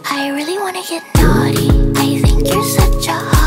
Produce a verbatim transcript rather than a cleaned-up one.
I really wanna get naughty. I think you're such a